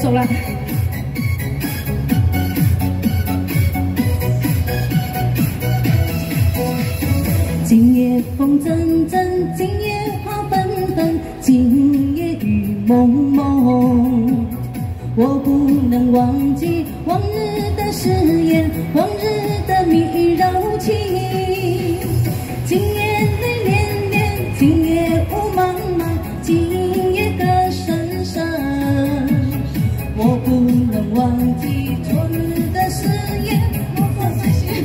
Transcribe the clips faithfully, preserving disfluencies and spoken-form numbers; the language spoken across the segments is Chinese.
走了。今夜风阵阵，今夜花纷纷，今夜雨蒙蒙。我不能忘记往日的誓言，往日的蜜柔情。今夜泪涟涟，今夜雾茫茫，今夜歌声声。我不能忘记昨日的誓言，我不再写。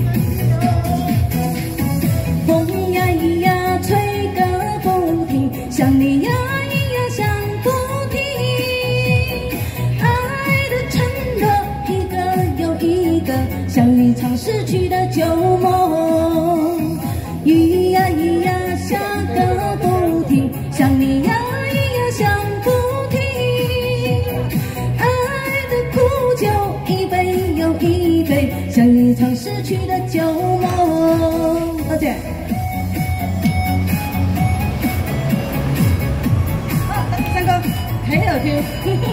风呀咿呀吹个不停，想你呀咿呀想不停。爱的承诺一个又一个，像一场逝去的旧梦。雨呀咿呀下个不停，想你呀咿呀想不停。爱的苦酒一杯又一杯，像一场逝去的旧梦。大姐。好，三哥，很有听。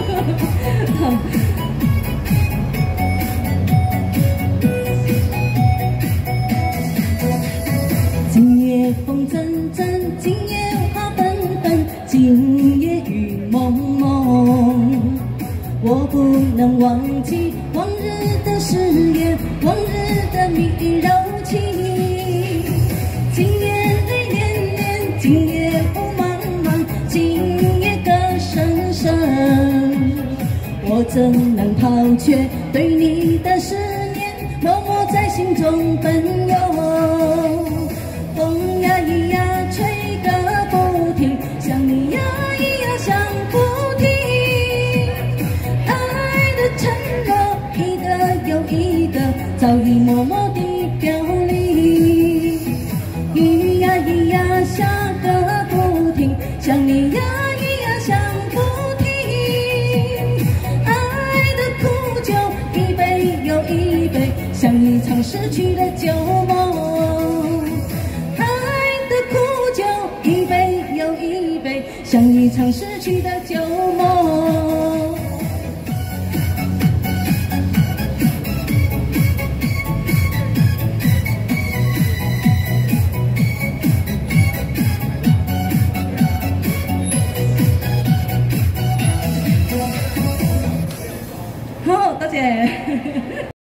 今夜风阵阵，今夜花纷纷，今夜雨蒙蒙。我不能忘记往日的誓言，往日的蜜柔情。今夜泪涟涟，今夜雾茫茫，今夜歌声声。我怎能抛却对你的思念，默默在心中奔游。风呀咿呀吹个不停，想你呀咿呀想不停。爱的承诺一个又一个，早已默默地飘零。雨呀咿呀下个不停，想你呀咿呀想不停。爱的苦酒一杯又一杯，像一场逝去的旧梦。像一场逝去的旧梦。好，大姐。